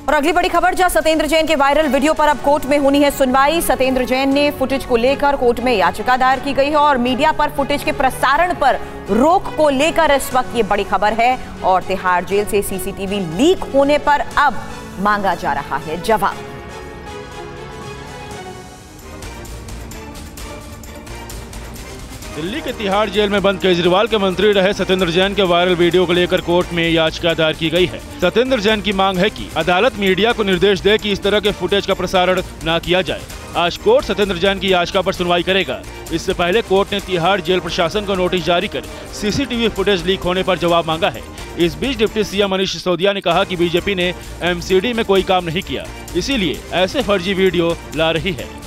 और अगली बड़ी खबर, जहां सत्येंद्र जैन के वायरल वीडियो पर अब कोर्ट में होनी है सुनवाई। सत्येंद्र जैन ने फुटेज को लेकर कोर्ट में याचिका दायर की गई है और मीडिया पर फुटेज के प्रसारण पर रोक को लेकर इस वक्त ये बड़ी खबर है। और तिहाड़ जेल से सीसीटीवी लीक होने पर अब मांगा जा रहा है जवाब। दिल्ली के तिहाड़ जेल में बंद केजरीवाल के मंत्री रहे सत्येंद्र जैन के वायरल वीडियो को लेकर कोर्ट में याचिका दायर की गई है। सत्येंद्र जैन की मांग है कि अदालत मीडिया को निर्देश दे कि इस तरह के फुटेज का प्रसारण न किया जाए। आज कोर्ट सत्येंद्र जैन की याचिका पर सुनवाई करेगा। इससे पहले कोर्ट ने तिहाड़ जेल प्रशासन को नोटिस जारी कर सीसीटीवी फुटेज लीक होने पर जवाब मांगा है। इस बीच डिप्टी सीएम मनीष सिसोदिया ने कहा कि बीजेपी ने एमसीडी में कोई काम नहीं किया, इसीलिए ऐसे फर्जी वीडियो ला रही है।